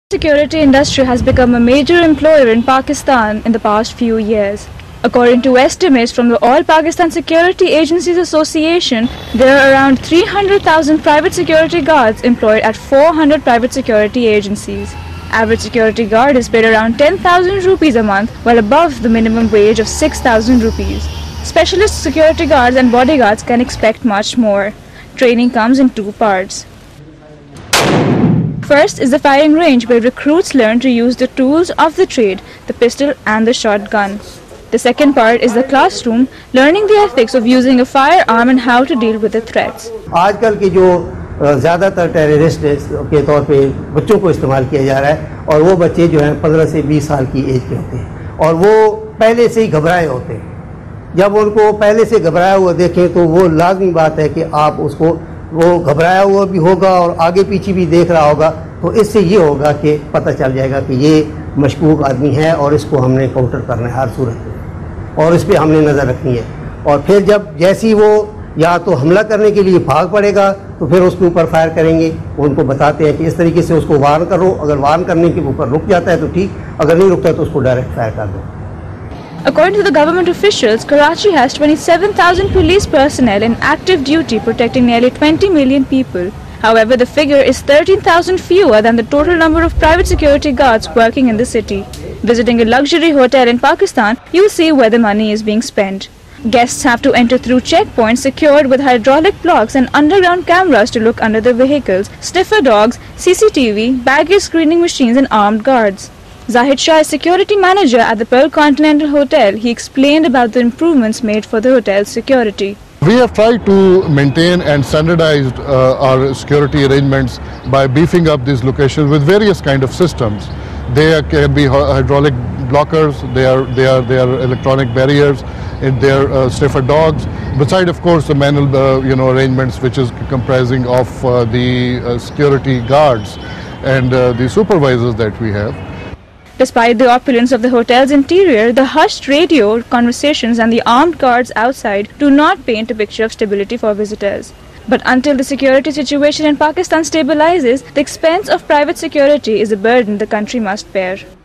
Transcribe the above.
Security industry has become a major employer in Pakistan in the past few years. According to estimates from the All Pakistan Security Agencies Association, there are around 300,000 private security guards employed at 400 private security agencies. Average security guard is paid around 10,000 rupees a month, well above the minimum wage of 6,000 rupees. Specialist security guards and bodyguards can expect much more. Training comes in two parts. First is the firing range, where recruits learn to use the tools of the trade, the pistol and the shotgun. The second part is the classroom, learning the ethics of using a firearm and how to deal with the threats. आजकल के जो ज़्यादातर terrorist के तौर पे बच्चों को इस्तेमाल किया जा रहा है और वो बच्चे जो हैं 15 से 20 साल की एज के होते हैं और वो पहले से ही घबराए होते हैं। जब उनको पहले से घबराया हुआ देखें तो वो लाज़मी बात है कि आप उसको वो घबराया हुआ भी होगा और आगे पीछे भी देख रहा होगा, तो इससे ये होगा कि पता चल जाएगा कि ये मशकूक आदमी है और इसको हमने काउंटर करना है हर सूरत में और इस पर हमने नज़र रखनी है। और फिर जब जैसी वो या तो हमला करने के लिए भाग पड़ेगा तो फिर उसके ऊपर फायर करेंगे। उनको बताते हैं कि इस तरीके से उसको वार्न करो, अगर वार्न करने के ऊपर रुक जाता है तो ठीक, अगर नहीं रुकता है तो उसको डायरेक्ट फायर कर दो। According to the government officials, Karachi has 27,000 police personnel in active duty protecting nearly 20 million people. However, the figure is 13,000 fewer than the total number of private security guards working in the city. Visiting a luxury hotel in Pakistan, you will see where the money is being spent. Guests have to enter through checkpoints secured with hydraulic blocks and underground cameras to look under the vehicles, sniffer dogs, CCTV, baggage screening machines and armed guards. Zahid Shah is security manager at the Pearl Continental Hotel. He explained about the improvements made for the hotel's security. We have tried to maintain and standardize our security arrangements by beefing up these locations with various kind of systems. There can be hydraulic blockers, they are electronic barriers, and they are sniffer dogs. Beside, of course, the manual arrangements, which is comprising of the security guards and the supervisors that we have. Despite the opulence of the hotel's interior, the hushed radio conversations and the armed guards outside do not paint a picture of stability for visitors. But until the security situation in Pakistan stabilizes, the expense of private security is a burden the country must bear.